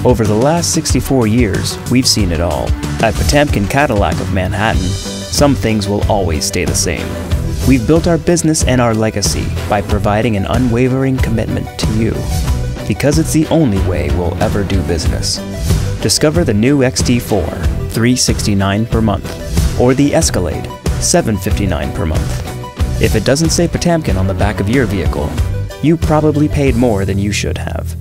Over the last 64 years, we've seen it all. At Potamkin Cadillac of Manhattan, some things will always stay the same. We've built our business and our legacy by providing an unwavering commitment to you, because it's the only way we'll ever do business. Discover the new XT4, $369 per month, or the Escalade, $759 per month. If it doesn't say Potamkin on the back of your vehicle, you probably paid more than you should have.